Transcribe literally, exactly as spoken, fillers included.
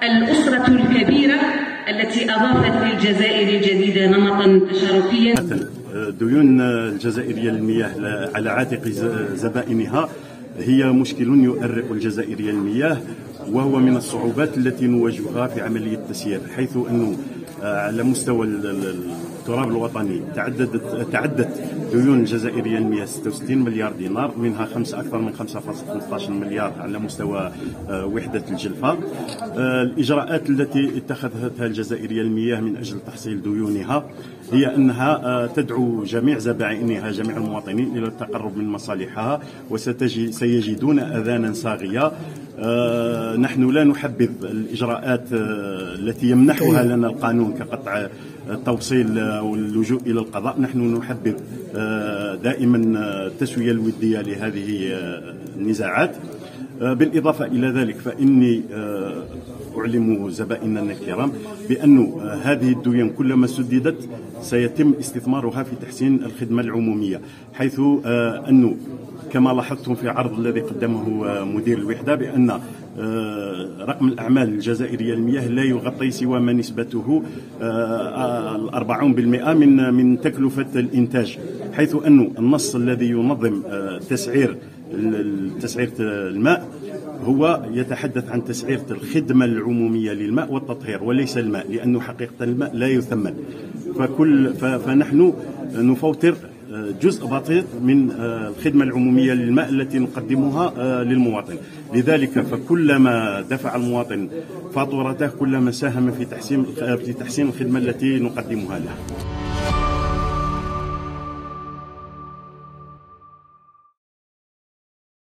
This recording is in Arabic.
الأسرة الكبيرة التي أضافت للجزائر الجديدة نمطا تشاركيا. ديون الجزائرية للمياه على عاتق زبائنها هي مشكل يؤرق الجزائرية للمياه، وهو من الصعوبات التي نواجهها في عملية التسيير، حيث أنه على مستوى التراب الوطني تعددت تعدت ديون الجزائرية للمياه ستة وستين مليار دينار، منها خمسة أكثر من خمسة فاصلة اثناش عشر مليار على مستوى وحدة الجلفة. الإجراءات التي اتخذتها الجزائرية للمياه من أجل تحصيل ديونها هي أنها تدعو جميع زبائنها جميع المواطنين إلى التقرب من مصالحها، وسيجدون أذانا صاغية. آه نحن لا نحبذ الإجراءات آه التي يمنحها لنا القانون كقطع التوصيل واللجوء إلى القضاء. نحن نحبذ آه دائما التسوية الودية لهذه آه النزاعات. آه بالإضافة إلى ذلك فإني آه أعلم زبائننا الكرام بأن هذه الديون كلما سددت سيتم استثمارها في تحسين الخدمة العمومية، حيث آه أنه كما لاحظتم في عرض الذي قدمه مدير الوحدة بأن رقم الأعمال الجزائرية للمياه لا يغطي سوى ما نسبته الأربعون بالمئة من من تكلفة الإنتاج، حيث أن النص الذي ينظم تسعير تسعير الماء هو يتحدث عن تسعير الخدمة العمومية للماء والتطهير وليس الماء، لأنه حقيقة الماء لا يثمن. فكل فنحن نفوتر جزء بسيط من الخدمة العمومية للماء التي نقدمها للمواطن. لذلك فكلما دفع المواطن فاتورته كلما ساهم في تحسين في تحسين الخدمة التي نقدمها له.